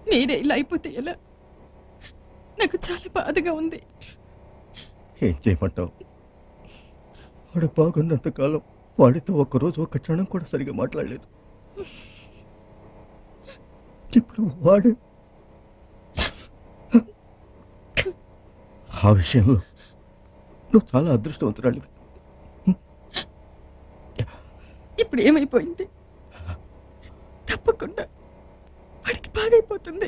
మీరే ఇలా అయిపోతే ఎలా? నాకు చాలా బాధగా ఉంది. ఏం చేయమంటావు? వాడు బాగున్నంతకాలం వాడితో ఒక్కరోజు ఒక్క క్షణం కూడా సరిగా మాట్లాడలేదు. ఇప్పుడు వాడు ఆ విషయంలో నువ్వు చాలా అదృష్టవంతురాలివి. ఇప్పుడు ఏమైపోయింది? తప్పకుండా వాడికి బాగైపోతుంది.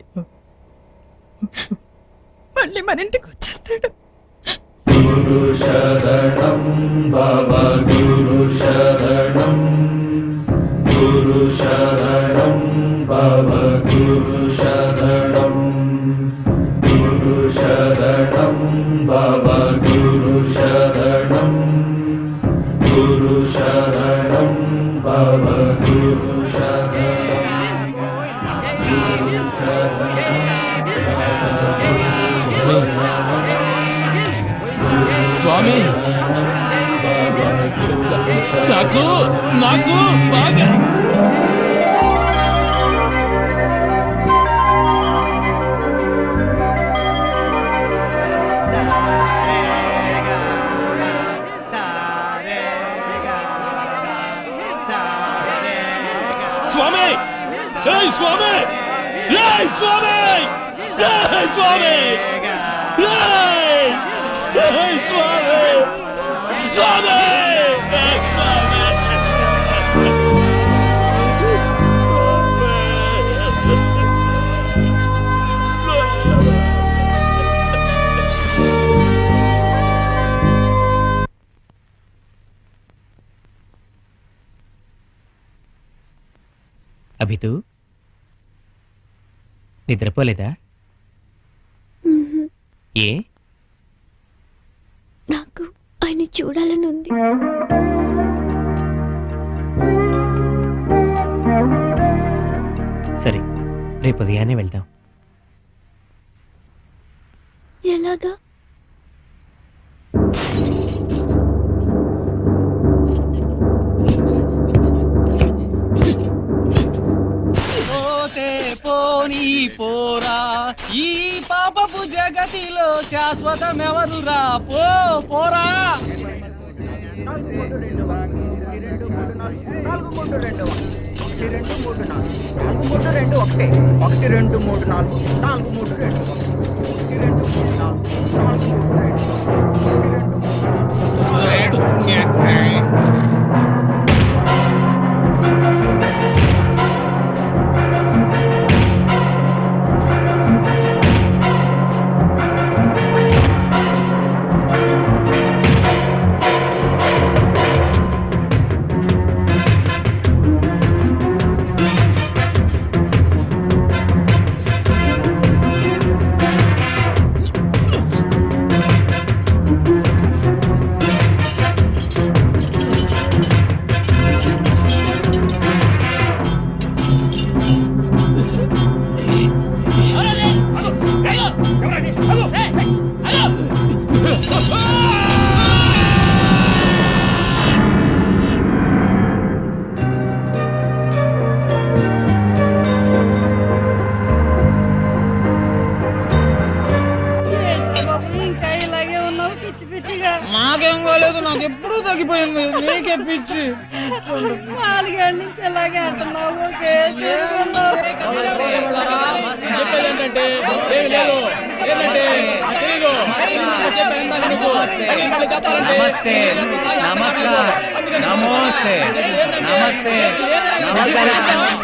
మళ్ళీ మన ఇంటికి వచ్చేస్తాడు. గురు శరణం బాబా, గురు శరణం, గురు శరణం బాబా, గురు శరణం, గురు శరణం బాబా, గురు శరణం, గురు శరణం బాబా, గురు శరణం, గురు శరణం. స్వామి, నాకు నాకు బాగా స్వామి, జై స్వామి, జై స్వామి, జై స్వామి, జై స్వామి, స్వామి, స్వామి. అభితూ, నిద్రపోలేదా? ఏ? నాకు ఆయన చూడాలని ఉంది. సరే, రేపు ఉదయాన్నే వెళ్దాం. ఎలాగా? పోనీ పోరా, ఈ పాపపు జగతిలో శాశ్వతమెవరురా? పోరా. నాకేం కాలేదు, నాకు ఎప్పుడూ తగ్గిపోయింది. నీకే పిచ్చి. 4 ఏళ్ళ నుంచి అలాగే అంటున్నావు. చెప్పేదేంటంటే ఏమి లేదు. ఏంటంటే నమస్తే, నమస్కారం, నమస్తే, నమస్తే, నమస్కారం.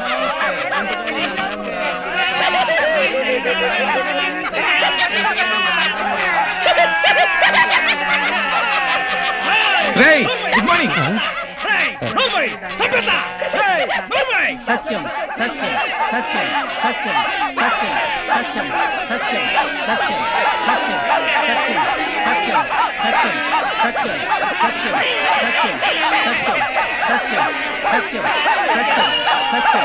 రేయ్, గుడ్ మార్నింగ్. సత్యం, సత్యం, సత్యం, సత్యం, సత్యం, సత్యం, సత్యం, సత్యం, సత్యం, సత్యం, సత్యం, సత్యం, సత్యం, సత్యం, సత్యం, సత్యం, సత్యం, సత్యం,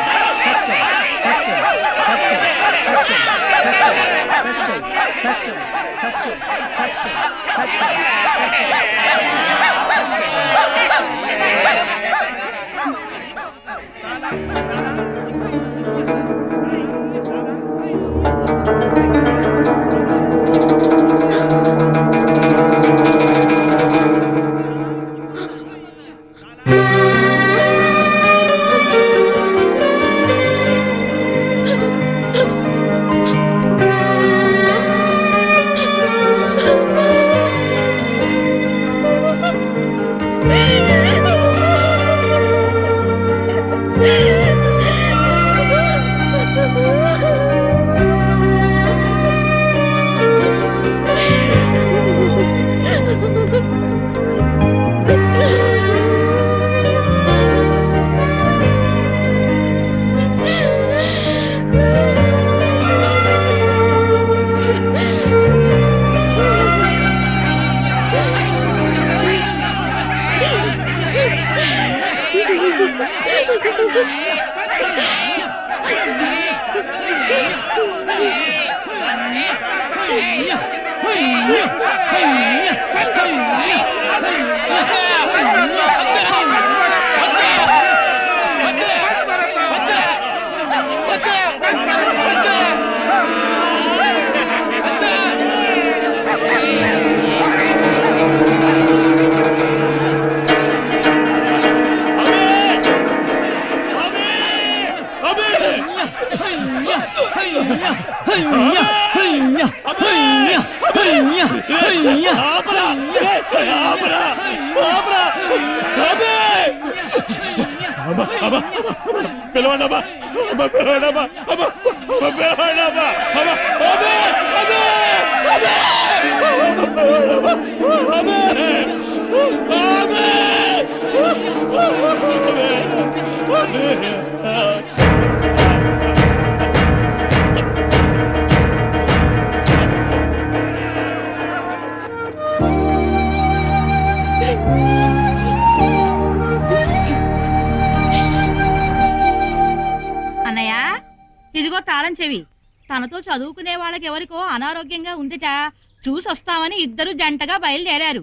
అన్నయ్య, ఇదిగో తాళం చెవి. తనతో చదువుకునే వాళ్ళకి ఎవరికో అనారోగ్యంగా ఉందిట, చూసొస్తామని ఇద్దరు జంటగా బయలుదేరారు.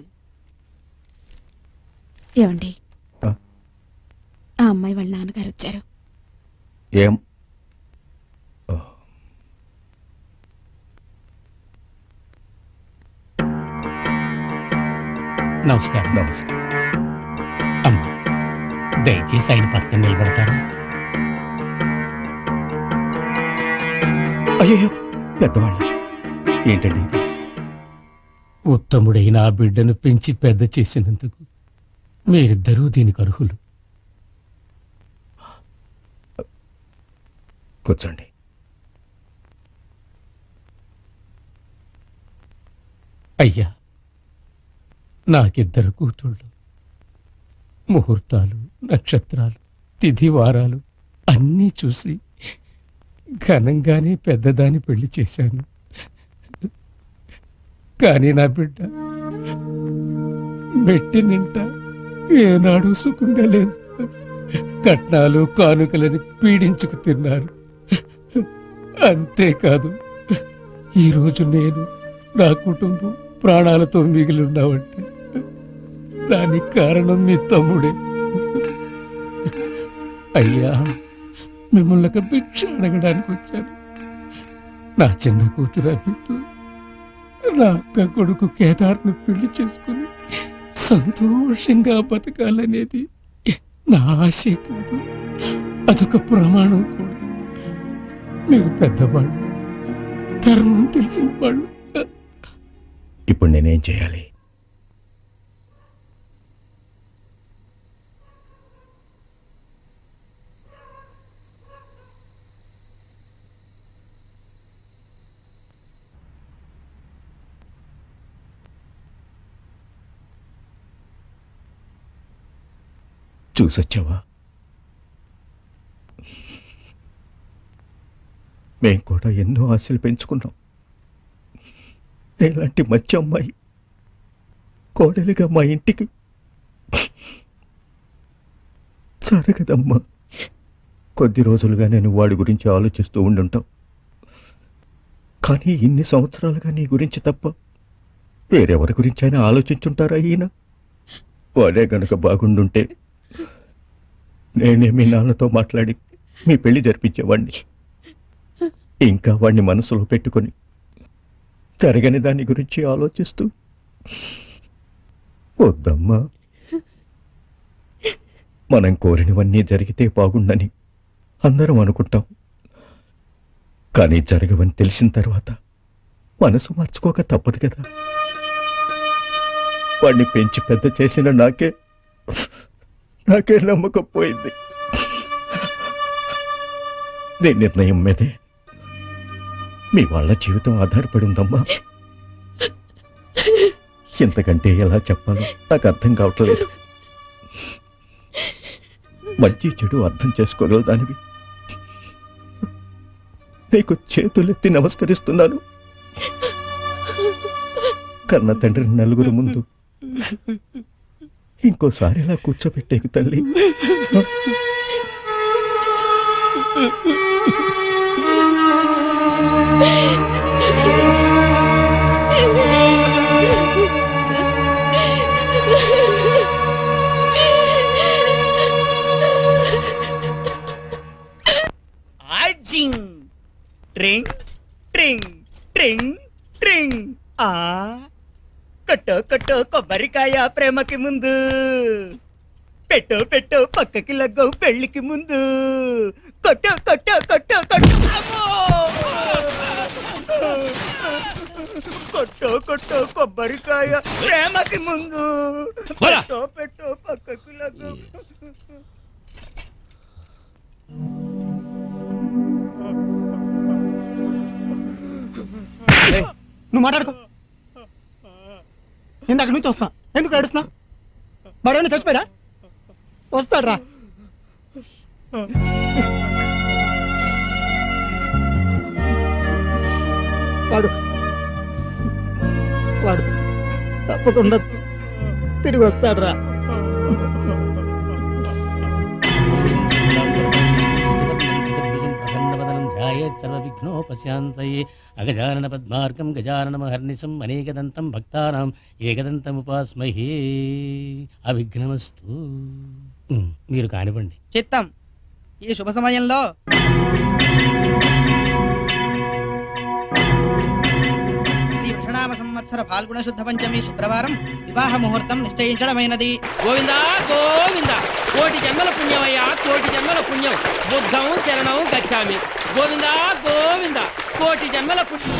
ఏమండి, ఆ అమ్మాయి వాళ్ళ నాన్నగారు వచ్చారు. ఏం నమస్కారం. నమస్కారం. అమ్మా, దయచేసి ఆయన పక్కన నిలబడతారా? అయ్యో పెద్దవాళ్ళు ఏంటండి ఇది? ఉత్తముడైన ఆ బిడ్డను పెంచి పెద్ద చేసినందుకు మీరిద్దరూ దీనికి అర్హులు. కూర్చోండి. అయ్యా, నాకిద్దరు కూతుళ్ళు. ముహూర్తాలు, నక్షత్రాలు, తిథి వారాలు అన్నీ చూసి ఘనంగానే పెద్దదాని పెళ్లి చేశాను. కానీ నా బిడ్డ మెట్టి నింట ఏనాడు సుఖంగా లేదు. కట్నాలు కానుకలని పీడించుకు తిన్నారు. అంతేకాదు, ఈరోజు నేను, నా కుటుంబం ప్రాణాలతో మిగిలి ఉన్నామంటే దానికి కారణం మీ తమ్ముడే. అయ్యా, మిమ్మల్ని ఒక భిక్ష అడగడానికి వచ్చాను. నా చిన్న కూతురు అభితో నా అక్క కొడుకు కేదార్ను పెళ్లి చేసుకుని సంతోషంగా బతకాలనేది నా ఆశే కాదు, అదొక ప్రమాణం కూడా. మీరు పెద్దవాళ్ళు, ధర్మం తెలిసిన వాళ్ళు. ఇప్పుడు నేనేం చేయాలి? చూసొచ్చావా? మేం కూడా ఎన్నో ఆశలు పెంచుకున్నాం. ఇలాంటి మంచి అమ్మాయి కోడలిగా మా ఇంటికి జరగదమ్మా. కొద్ది రోజులుగా నేను వాడి గురించి ఆలోచిస్తూ ఉండుంటాం. కానీ ఇన్ని సంవత్సరాలుగా నీ గురించి తప్ప వేరెవరి గురించి అయినా ఆలోచించుంటారా? ఈయన వాడే గనక బాగుండుంటే నేనే మీ నాన్నతో మాట్లాడి మీ పెళ్లి జరిపించేవాడిని. ఇంకా వాడిని మనసులో పెట్టుకొని జరగని దాని గురించి ఆలోచిస్తూ వద్దమ్మా. మనం కోరినవన్నీ జరిగితే బాగుండని అందరం అనుకుంటాం. కానీ జరగవని తెలిసిన తర్వాత మనసు మార్చుకోక తప్పదు కదా. వాడిని పెంచి పెద్ద చేసిన నాకే నమ్మకం పోయింది. నీ నిర్ణయం మీదే మీ వాళ్ళ జీవితం ఆధారపడి ఉందమ్మా. ఎంతకంటే ఎలా చెప్పాలో నాకు అర్థం కావట్లేదు. మంచి చెడు అర్థం చేసుకోగలదానివి నీకు చేతులెత్తి నమస్కరిస్తున్నాను. కన్న తండ్రిని నలుగురు ముందు ఇంకోసారి ఇలా కూర్చోబెట్టేకు తల్లి. ట్రింగ్ ట్రింగ్ ట్రింగ్ ట్రింగ్. కొట్టో కొట్టో కొబ్బరికాయ ప్రేమకి ముందు, పెట్టో పెట్టో పక్కకి లగ్గం పెళ్లికి ముందు. కొట్టో కొట్టో కొట్టో కొట్టో కొట్టో కొట్టో కొబ్బరికాయ ప్రేమకి ముందు, పెట్టో పెట్టో పక్కకి లగ్గం. నువ్వు మాట్లాడుకో. ఇందాక నుంచి వస్తా, ఎందుకు నడుస్తున్నా? వాడేమన్నా చచ్చిపోయాడా? వస్తాడు రా. వాడు వాడు తప్పకుండా తిరిగి వస్తాడు రా. సర్వవిఘ్నోపశాంతయే అగజానన పద్మార్కం గజాననమహర్నిశం అనేకదంతం భక్తానాం ఏకదంతముపాస్మహే. అవిఘ్నమస్తు. మీరు కానివ్వండి. చిత్తం. ఈ శుభ సమయంలో శ్రీ వృషణామ సంవత్సర ఫాల్గుణ శుద్ధ పంచమి శుక్రవారం వివాహ ముహూర్తం నిశ్చయించడమైనది. గోవిందా గోవిందా, కోటి జన్మల పుణ్యమయ్యా, కోటి జన్మల పుణ్యం. బుద్ధం శరణం గచ్చామి. గోవిందా గోవిందా, కోటి జన్మల పుణ్యం.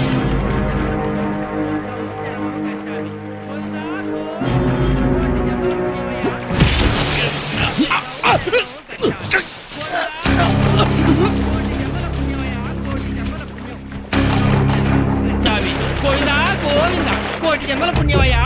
గోవిందా గోవిందా, కోటి జన్మల పుణ్యమయ్యా.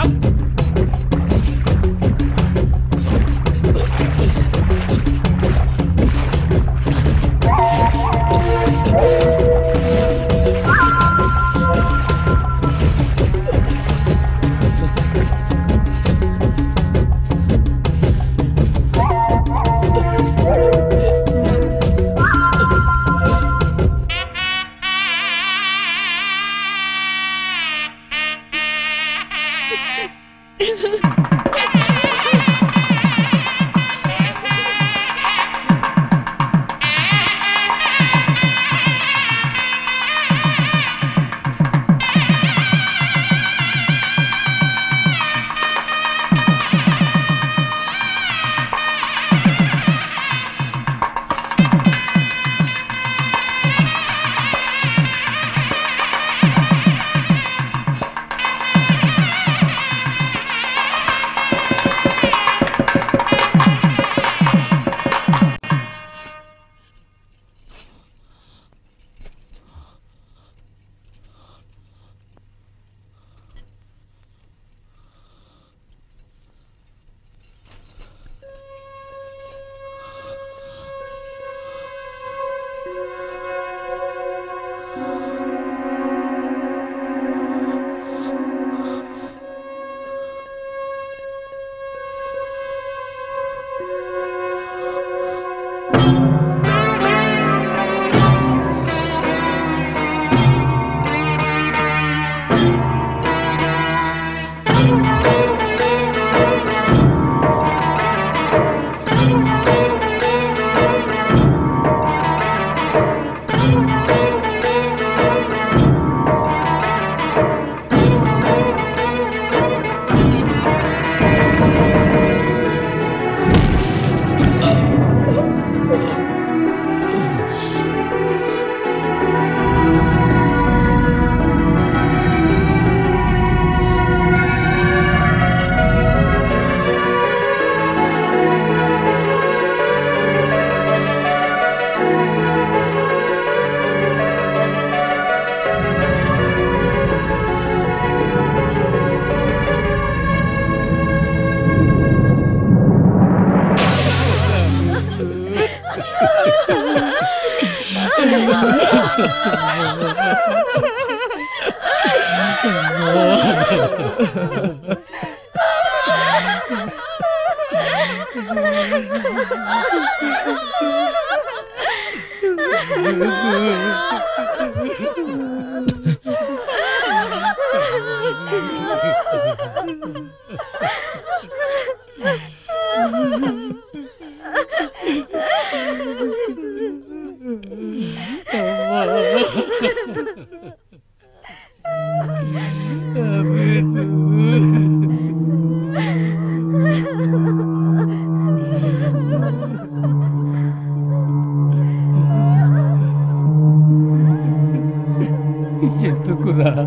ఎందుకురా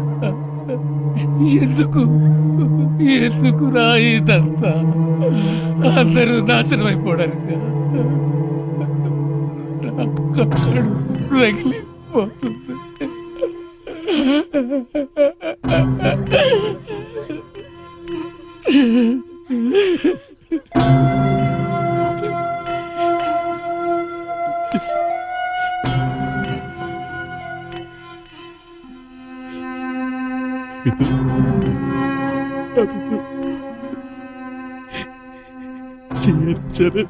ఎందుకురా ఇదంతా అందరూ నాశనం అయిపోవడానికి రగిలిపోతుంది. చేయొచ్చారు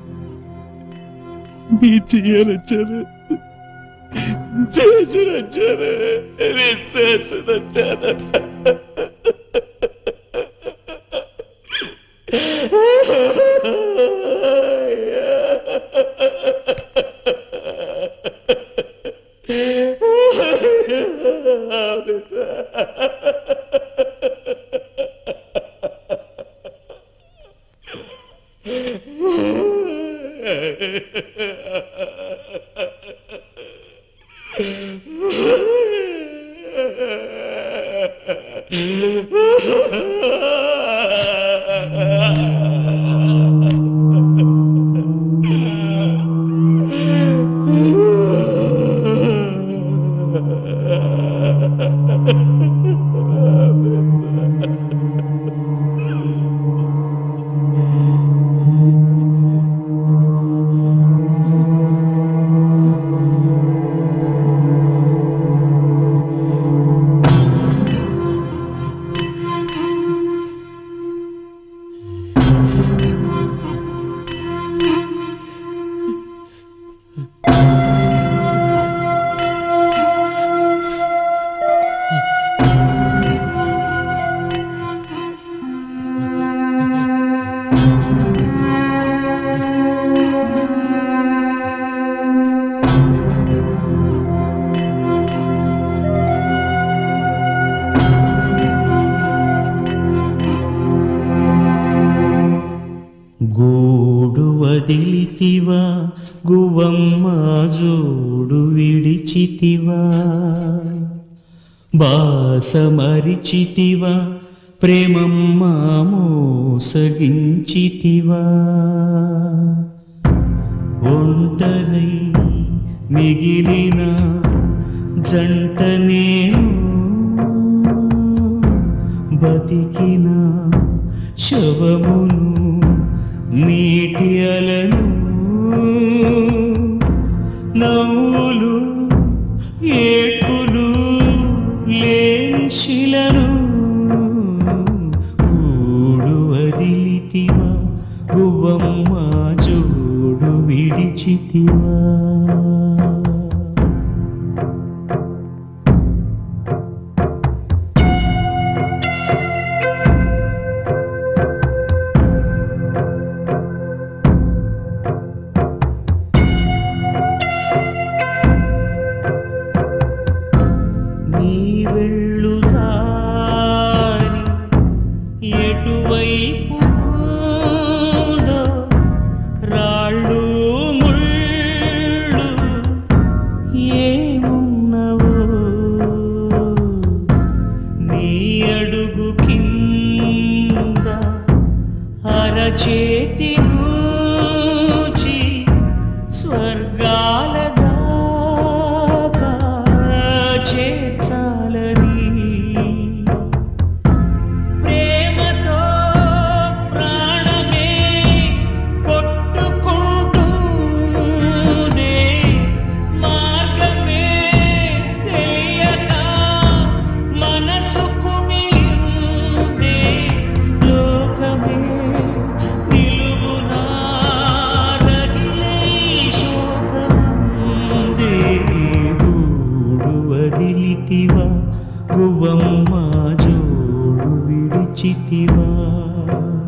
మీ చేయాలొచ్చారు చేసినొచ్చారు చేసినొచ్చారు వదిలితివా గువమ్మ జోడు విడిచితివా బాసమరిచితివా ప్రేమమ్మ మోసగించితివా ఒంటరై మిగిలిన జంట నేను బతికిన శవమును నీటి అలను నవ్వులు ఏడ్పులు లేని శిలను ఊడు వదిలితివా గువ్వమ్మ జోడు విడిచితివా చేతి నూచి స్వర్గాల దాకా చేర్చాలని ప్రేమతో ప్రాణమే కొట్టుకుంటూనే మార్గమే తెలియక మనసు కుమిలిందే లోకమే గువ్వమ్మ జోడు విడిచితివా